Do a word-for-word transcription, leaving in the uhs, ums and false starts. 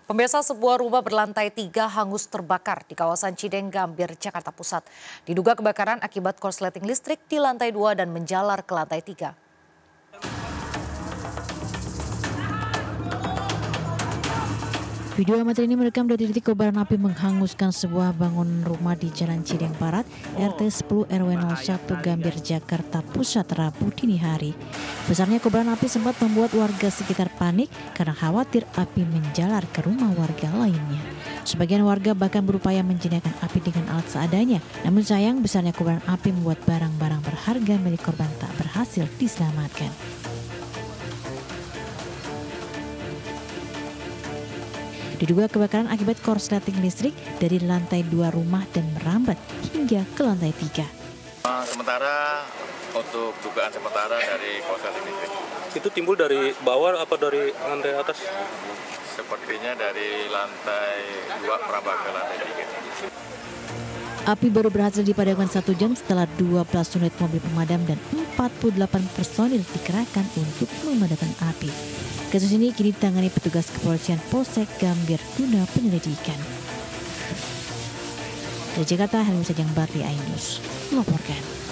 Pemirsa, sebuah rumah berlantai tiga hangus terbakar di kawasan Cideng, Gambir, Jakarta Pusat. Diduga kebakaran akibat korsleting listrik di lantai dua dan menjalar ke lantai tiga. Video amatir ini merekam detik-detik kobaran api menghanguskan sebuah bangunan rumah di Jalan Cideng Barat, R T sepuluh R W nol satu Gambir, Jakarta Pusat, Rabu dini hari. Besarnya kobaran api sempat membuat warga sekitar panik karena khawatir api menjalar ke rumah warga lainnya. Sebagian warga bahkan berupaya menjinakkan api dengan alat seadanya. Namun sayang, besarnya kobaran api membuat barang-barang berharga milik korban tak berhasil diselamatkan. Diduga kebakaran akibat korsleting listrik dari lantai dua rumah dan merambat hingga ke lantai tiga. Sementara untuk dugaan sementara dari korsleting listrik. Itu timbul dari bawah apa dari lantai atas? Sepertinya dari lantai dua merambat ke lantai tiga. Api baru berhasil dipadamkan satu jam setelah dua belas unit mobil pemadam dan empat puluh delapan personil dikerahkan untuk memadamkan api. Kasus ini kini ditangani petugas kepolisian Polsek Gambir guna penyelidikan. Dari Jakarta, Helmi Sajang Bakti, iNews melaporkan.